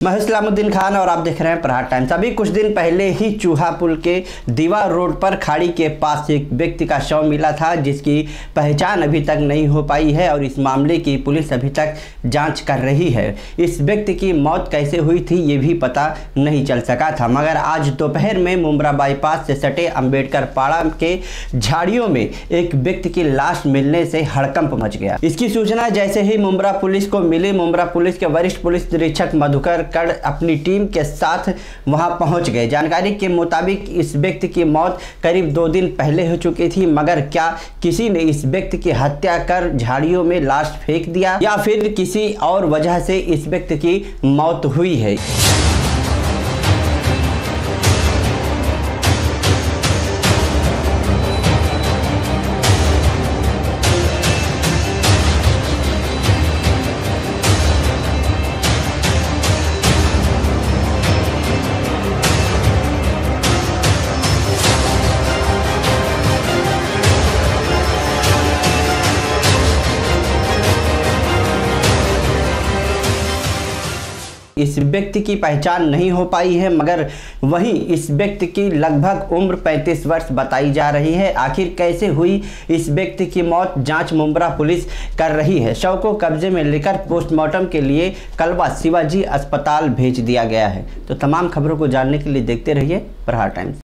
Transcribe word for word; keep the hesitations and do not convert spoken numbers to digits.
मैं इस्लामुद्दीन खान और आप देख रहे हैं प्रहार टाइम्स। अभी कुछ दिन पहले ही चूहा पुल के दीवार रोड पर खाड़ी के पास एक व्यक्ति का शव मिला था, जिसकी पहचान अभी तक नहीं हो पाई है और इस मामले की पुलिस अभी तक जांच कर रही है। इस व्यक्ति की मौत कैसे हुई थी ये भी पता नहीं चल सका था, मगर आज दोपहर में मुंब्रा बाईपास से सटे अंबेडकर पाड़ा के झाड़ियों में एक व्यक्ति की लाश मिलने से हड़कंप मच गया। इसकी सूचना जैसे ही मुंब्रा पुलिस को मिली, मुंब्रा पुलिस के वरिष्ठ पुलिस निरीक्षक मधुकर कड़ अपनी टीम के साथ वहां पहुंच गए। जानकारी के मुताबिक इस व्यक्ति की मौत करीब दो दिन पहले हो चुकी थी, मगर क्या किसी ने इस व्यक्ति की हत्या कर झाड़ियों में लाश फेंक दिया या फिर किसी और वजह से इस व्यक्ति की मौत हुई है। इस व्यक्ति की पहचान नहीं हो पाई है, मगर वहीं इस व्यक्ति की लगभग उम्र पैंतीस वर्ष बताई जा रही है। आखिर कैसे हुई इस व्यक्ति की मौत, जांच मुंब्रा पुलिस कर रही है। शव को कब्जे में लेकर पोस्टमार्टम के लिए कलवा शिवाजी अस्पताल भेज दिया गया है। तो तमाम खबरों को जानने के लिए देखते रहिए प्रहार टाइम्स।